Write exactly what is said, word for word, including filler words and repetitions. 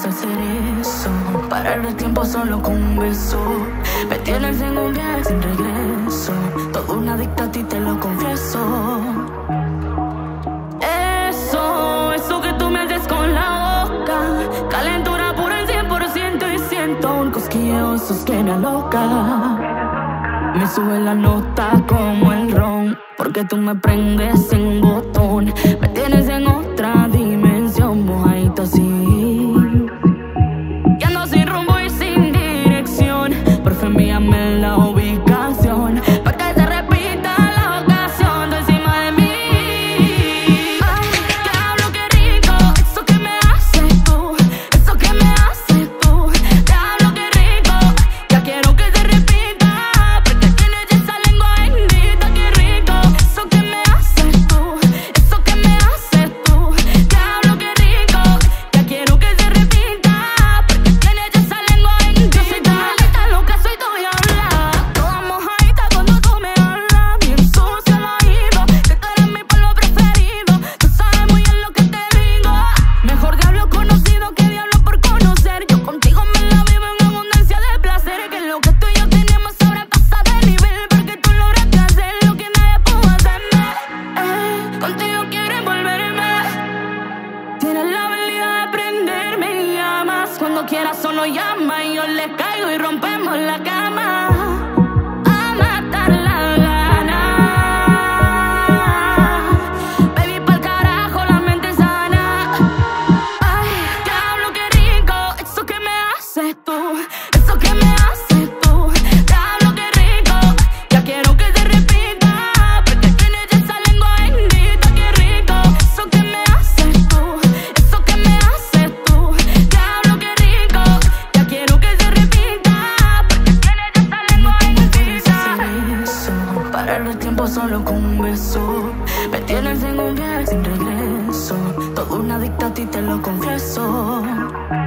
gusta hacer eso, parar el tiempo solo con un beso. Me tienes en un viaje sin regreso, toda una adicta a ti te lo confieso. Eso, eso que tú me haces con la boca, calentura pura al cien por ciento y siento un cosquilleo, esos que me aloca. Me sube la nota como el ron, porque tú me prendes en botón. Me tienes en otra dimensión, mojadito así. Y ando sin rumbo y sin dirección, por fin envíame la ubicación, pa' que se repita la ocasión, tú encima de mí. Ay, diablo, qué rico, eso que me haces tú, eso que me haces tú. Diablo, qué rico, ya quiero que se repita, porque tienes esa lengua bendita. Qué rico, eso que me haces tú, eso que me haces tú. Diablo, qué rico, ya quiero que se repita, porque tienes esa lengua bendita. Yo soy tu maldita loca, soy tuya, habla, toda mojadita cuando tú me hablas, bien sucio el oído, que tú eres mi polvo preferido. Tú sabes muy bien lo que te digo. Mejor diablo conocido que diablo por conocer. Yo contigo me la vivo en abundancia de placer, que lo que tú y yo tenemos sobrepasa de nivel, porque tú lograste hacer lo que nadie pudo hacerme. Eh, contigo quiero envolverme, tienes la habilidad de prenderme y llamas. Cuando quieras solo llama y yo le caigo y rompemos la cama. A matar la gana, baby, pa'l carajo la mente sana. Ay, diablo, qué rico, eso que me haces tú, eso que me haces tú. Diablo, qué rico, ya quiero que se repita, porque tienes esa lengua bendita. Qué rico, eso que me haces tú, eso que me haces tú. Diablo, qué rico, ya quiero que se repita, porque tienes esa lengua bendita. Eso, parar el tiempo solo con un beso. Me tienes en un viaje sin regreso, toda una adicta a ti te lo confieso.